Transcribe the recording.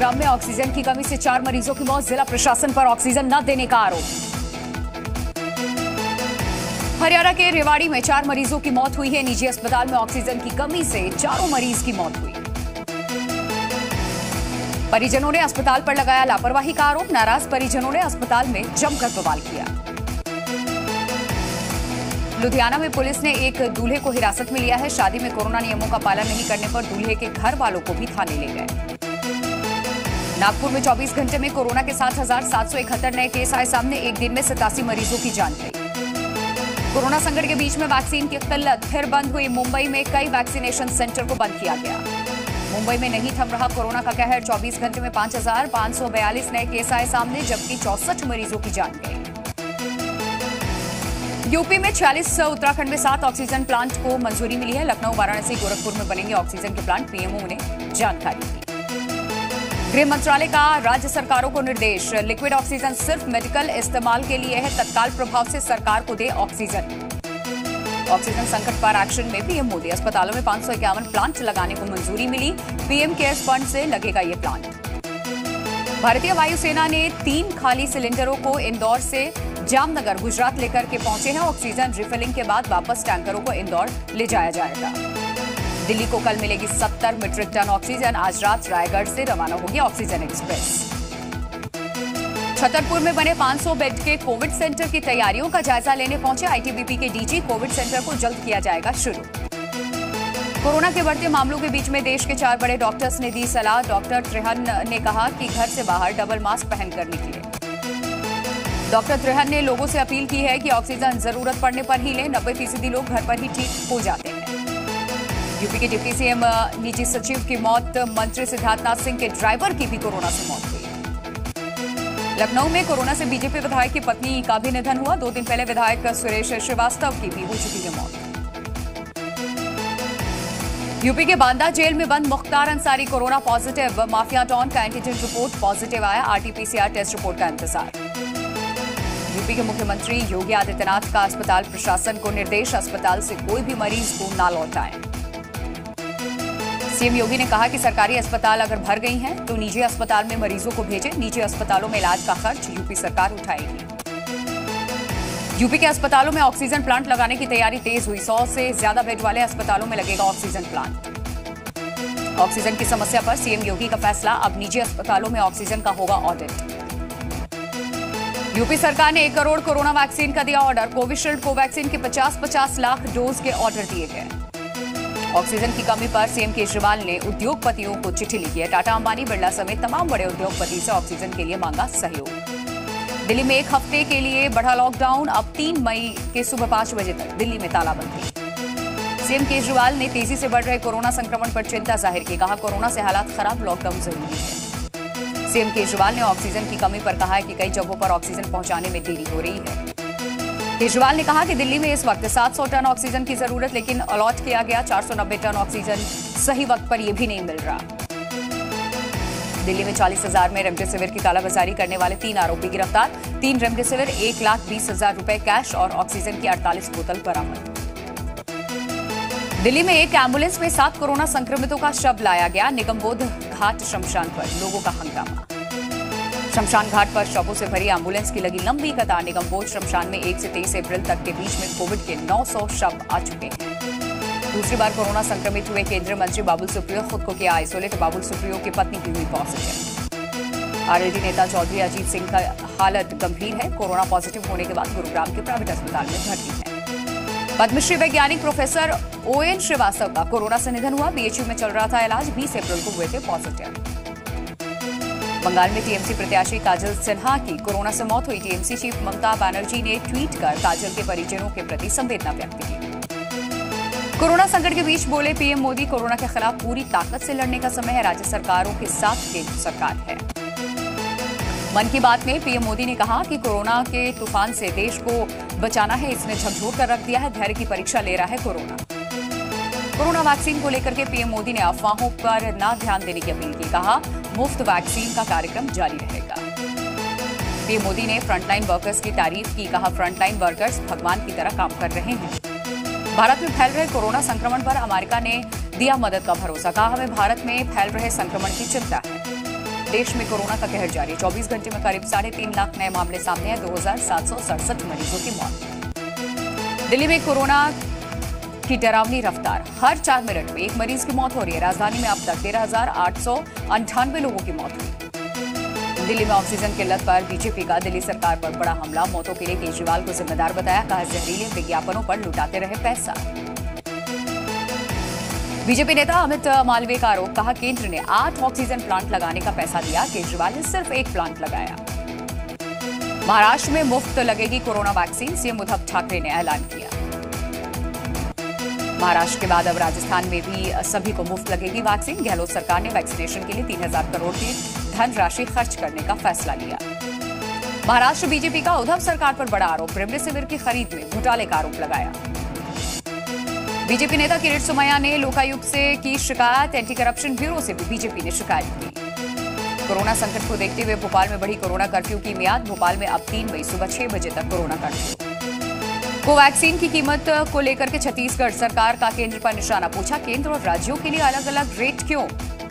गुरुग्राम में ऑक्सीजन की कमी से 4 मरीजों की मौत, जिला प्रशासन पर ऑक्सीजन न देने का आरोप। हरियाणा के रेवाड़ी में 4 मरीजों की मौत हुई है। निजी अस्पताल में ऑक्सीजन की कमी से चारों मरीज की मौत हुई। परिजनों ने अस्पताल पर लगाया लापरवाही का आरोप। नाराज परिजनों ने अस्पताल में जमकर बवाल किया। लुधियाना में पुलिस ने एक दूल्हे को हिरासत में लिया है। शादी में कोरोना नियमों का पालन नहीं करने पर दूल्हे के घर वालों को भी थाने ले गए। नागपुर में 24 घंटे में कोरोना के 7,771 नए केस आए सामने। एक दिन में 87 मरीजों की जान गई। कोरोना संकट के बीच में वैक्सीन की किल्लत फिर बंद हुई। मुंबई में कई वैक्सीनेशन सेंटर को बंद किया गया। मुंबई में नहीं थम रहा कोरोना का कहर। 24 घंटे में 5,542 नए केस आए सामने, जबकि 64 मरीजों की जान गई। यूपी में 46, उत्तराखंड में 7 ऑक्सीजन प्लांट को मंजूरी मिली है। लखनऊ, वाराणसी, गोरखपुर में बनेंगे ऑक्सीजन के प्लांट, पीएमओ ने जानकारी दी। गृह मंत्रालय का राज्य सरकारों को निर्देश, लिक्विड ऑक्सीजन सिर्फ मेडिकल इस्तेमाल के लिए है। तत्काल प्रभाव से सरकार को दे ऑक्सीजन। ऑक्सीजन संकट पर एक्शन में पीएम मोदी। अस्पतालों में 551 प्लांट लगाने को मंजूरी मिली। पीएम केयर्स फंड से लगेगा ये प्लांट। भारतीय वायुसेना ने 3 खाली सिलेंडरों को इंदौर से जामनगर, गुजरात लेकर के पहुंचे हैं। ऑक्सीजन रिफिलिंग के बाद वापस टैंकरों को इंदौर ले जाया जाएगा। दिल्ली को कल मिलेगी 70 मीट्रिक टन ऑक्सीजन। आज रात रायगढ़ से रवाना होगी ऑक्सीजन एक्सप्रेस। छतरपुर में बने 500 बेड के कोविड सेंटर की तैयारियों का जायजा लेने पहुंचे आईटीबीपी के डीजी। कोविड सेंटर को जल्द किया जाएगा शुरू। कोरोना के बढ़ते मामलों के बीच में देश के 4 बड़े डॉक्टर्स ने दी सलाह। डॉक्टर त्रिहन ने कहा कि घर से बाहर डबल मास्क पहनकर निकले। डॉक्टर त्रिहन ने लोगों से अपील की है कि ऑक्सीजन जरूरत पड़ने पर ही लें। 90% लोग घर पर ही ठीक हो जाते हैं। यूपी के डिप्टी सीएम निजी सचिव की मौत। मंत्री सिद्धार्थनाथ सिंह के ड्राइवर की भी कोरोना से मौत हुई। लखनऊ में कोरोना से बीजेपी विधायक की पत्नी का भी निधन हुआ। 2 दिन पहले विधायक सुरेश श्रीवास्तव की भी हो चुकी है मौत। यूपी के बांदा जेल में बंद Mukhtar Ansari corona positive. Mafia don का एंटीजन रिपोर्ट पॉजिटिव आया। आरटीपीसीआर टेस्ट रिपोर्ट का इंतजार। यूपी के मुख्यमंत्री योगी आदित्यनाथ का अस्पताल प्रशासन को निर्देश, अस्पताल से कोई भी मरीज को न लौटाएं। सीएम योगी ने कहा कि सरकारी अस्पताल अगर भर गई हैं तो निजी अस्पताल में मरीजों को भेजें। निजी अस्पतालों में इलाज का खर्च यूपी सरकार उठाएगी। यूपी के अस्पतालों में ऑक्सीजन प्लांट लगाने की तैयारी तेज हुई। 100 से ज्यादा बेड वाले अस्पतालों में लगेगा ऑक्सीजन प्लांट। ऑक्सीजन की समस्या पर सीएम योगी का फैसला, अब निजी अस्पतालों में ऑक्सीजन का होगा ऑडिट। यूपी सरकार ने 1 करोड़ कोरोना वैक्सीन का दिया ऑर्डर। कोविशील्ड, कोवैक्सीन के 50-50 लाख डोज के ऑर्डर दिए गए। ऑक्सीजन की कमी पर सीएम केजरीवाल ने उद्योगपतियों को चिट्ठी लिखी है। टाटा, अंबानी, बिरला समेत तमाम बड़े उद्योगपति से ऑक्सीजन के लिए मांगा सहयोग। दिल्ली में 1 हफ्ते के लिए बढ़ा लॉकडाउन। अब 3 मई के सुबह 5 बजे तक दिल्ली में तालाबंदी। सीएम केजरीवाल ने तेजी से बढ़ रहे कोरोना संक्रमण पर चिंता जाहिर की। कहा, कोरोना से हालात खराब, लॉकडाउन जरूरी है। सीएम केजरीवाल ने ऑक्सीजन की कमी पर कहा है कि कई जगहों पर ऑक्सीजन पहुंचाने में देरी हो रही है। केजरीवाल ने कहा कि दिल्ली में इस वक्त 700 टन ऑक्सीजन की जरूरत, लेकिन अलॉट किया गया 490 टन ऑक्सीजन सही वक्त पर यह भी नहीं मिल रहा। दिल्ली में 40,000 में रेमडेसिविर की कालाबाजारी करने वाले 3 आरोपी गिरफ्तार। 3 रेमडेसिविर, 1,20,000 रुपए कैश और ऑक्सीजन की 48 बोतल बरामद। दिल्ली में एक एम्बुलेंस में 7 कोरोना संक्रमितों का शव लाया गया। निगमबोध घाट शमशान पर लोगों का हंगामा। शमशान घाट पर शवों से भरी एम्बुलेंस की लगी लंबी कतार। निगमबोध शमशान में 1 से 23 अप्रैल तक के बीच में कोविड के 900 शव आ चुके हैं। दूसरी बार कोरोना संक्रमित हुए केंद्रीय मंत्री बाबुल सुप्रियो खुद को किया आइसोलेट। बाबुल सुप्रियो की पत्नी भी हुई पॉजिटिव। आरएलडी नेता चौधरी अजीत सिंह का हालत गंभीर है। कोरोना पॉजिटिव होने के बाद गुरुग्राम के प्राइवेट अस्पताल में भर्ती है। पद्मश्री वैज्ञानिक प्रोफेसर ओएन श्रीवास्तव का कोरोना से निधन हुआ। बीएचयू में चल रहा था इलाज। 20 अप्रैल को हुए थे पॉजिटिव। बंगाल में टीएमसी प्रत्याशी काजल सिन्हा की कोरोना से मौत हुई। टीएमसी चीफ ममता बनर्जी ने ट्वीट कर काजल के परिजनों के प्रति संवेदना व्यक्त की। कोरोना संकट के बीच बोले पीएम मोदी, कोरोना के खिलाफ पूरी ताकत से लड़ने का समय है। राज्य सरकारों के साथ केंद्र सरकार है। मन की बात में पीएम मोदी ने कहा कि कोरोना के तूफान से देश को बचाना है। इसने झकझोर कर रख दिया है। धैर्य की परीक्षा ले रहा है कोरोना। कोरोना वैक्सीन को लेकर के पीएम मोदी ने अफवाहों पर न ध्यान देने की अपील की। कहा, मुफ्त वैक्सीन का कार्यक्रम जारी रहेगा। पीएम मोदी ने फ्रंटलाइन वर्कर्स की तारीफ की। कहा, फ्रंटलाइन वर्कर्स भगवान की तरह काम कर रहे हैं। भारत में फैल रहे कोरोना संक्रमण पर अमेरिका ने दिया मदद का भरोसा। कहा, हमें भारत में फैल रहे संक्रमण की चिंता है। देश में कोरोना का कहर जारी। 24 घंटे में करीब 3.5 लाख नए मामले सामने आए। 2767 मरीजों की मौत। दिल्ली में कोरोना की डरावनी रफ्तार। हर 4 मिनट में एक मरीज की मौत हो रही है। राजधानी में अब तक 13,898 लोगों की मौत हुई। दिल्ली में ऑक्सीजन किल्लत पर बीजेपी का दिल्ली सरकार पर बड़ा हमला। मौतों के लिए केजरीवाल को जिम्मेदार बताया। कहा, जहरीले विज्ञापनों पर लुटाते रहे पैसा। बीजेपी नेता अमित मालवीय का आरोप। कहा, केंद्र ने 8 ऑक्सीजन प्लांट लगाने का पैसा दिया, केजरीवाल ने सिर्फ 1 प्लांट लगाया। महाराष्ट्र में मुफ्त लगेगी corona vaccine. CM Uddhav Thackeray ने ऐलान किया। महाराष्ट्र के बाद अब राजस्थान में भी सभी को मुफ्त लगेगी वैक्सीन। गहलोत सरकार ने वैक्सीनेशन के लिए 3,000 करोड़ की धनराशि खर्च करने का फैसला लिया। महाराष्ट्र बीजेपी का उद्धव सरकार पर बड़ा आरोप। रेमडेसिविर की खरीद में घोटाले का आरोप लगाया। बीजेपी नेता किरीट सोमैया ने लोकायुक्त से की शिकायत। एंटी करप्शन ब्यूरो से भी बीजेपी ने शिकायत की। कोरोना संकट को देखते हुए भोपाल में बढ़ी कोरोना कर्फ्यू की मियाद। भोपाल में अब 3 मई सुबह 6 बजे तक कोरोना कर्फ्यू। कोवैक्सीन की कीमत को लेकर के छत्तीसगढ़ सरकार का केंद्र पर निशाना। पूछा, केंद्र और राज्यों के लिए अलग अलग रेट क्यों?